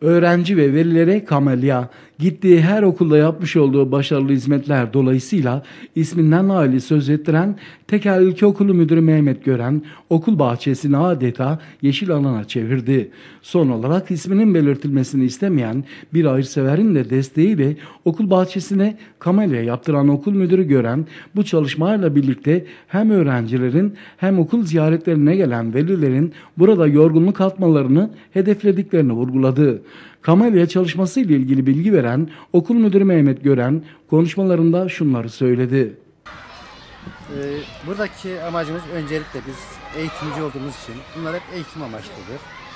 Öğrenci ve velilere kamelya, gittiği her okulda yapmış olduğu başarılı hizmetler dolayısıyla isminden aile söz ettiren Tekel İlkokulu Müdürü Mehmet Gören, okul bahçesini adeta yeşil alana çevirdi. Son olarak isminin belirtilmesini istemeyen bir hayırseverin de desteğiyle okul bahçesine kamelya yaptıran okul müdürü Gören, bu çalışmayla birlikte hem öğrencilerin hem okul ziyaretlerine gelen velilerin burada yorgunluk atmalarını hedeflediklerini vurguladı. Kamelya çalışması ile ilgili bilgi veren okul müdürü Mehmet Gören konuşmalarında şunları söyledi. Buradaki amacımız öncelikle biz eğitimci olduğumuz için bunlar hep eğitim amaçlıdır.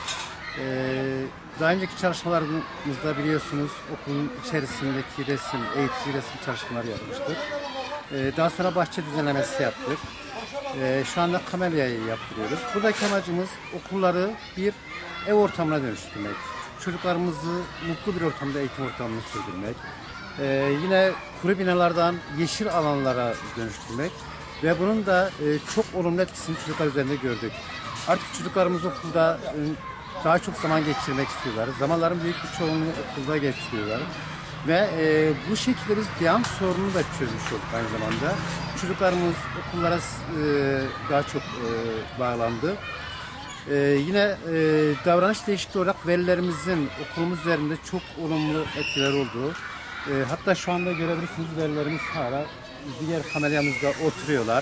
Daha önceki çalışmalarımızda biliyorsunuz okulun içerisindeki eğitici resim çalışmaları yapmıştık. Daha sonra bahçe düzenlemesi yaptık. Şu anda kamelyayı yaptırıyoruz. Buradaki amacımız okulları bir ev ortamına dönüştürmek. Çocuklarımızı mutlu bir ortamda eğitim ortamını sürdürmek. Yine kuru binalardan yeşil alanlara dönüştürmek. Ve bunun da çok olumlu etkisini çocuklar üzerinde gördük. Artık çocuklarımız okulda daha çok zaman geçirmek istiyorlar. Zamanların büyük bir çoğunluğunu okulda geçiriyorlar. Ve bu şekilde biz devam sorununu da çözmüş olduk aynı zamanda. Çocuklarımız okullara daha çok bağlandı. Yine davranış değişikliği olarak velilerimizin okulumuz üzerinde çok olumlu etkiler oldu. Hatta şu anda görebilirsiniz velilerimiz hala diğer kamelyamızda oturuyorlar.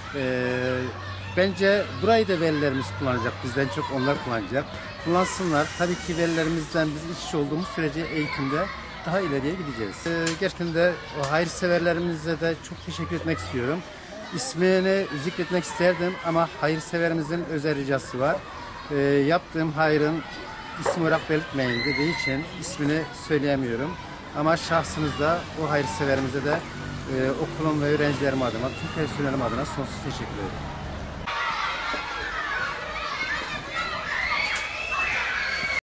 Bence burayı da velilerimiz kullanacak, bizden çok onlar kullanacak. Kullansınlar. Tabii ki velilerimizden biz iç içe olduğumuz sürece eğitimde daha ileriye gideceğiz. Gerçekten de o hayırseverlerimize de çok teşekkür etmek istiyorum. İsmini zikretmek isterdim ama hayırseverimizin özel ricası var. Yaptığım hayrın isim olarak belirtmeyin dediği için ismini söyleyemiyorum. Ama şahsınızda o hayırseverimize de okulum ve öğrencilerim adına, tüm personelim adına sonsuz teşekkür ederim.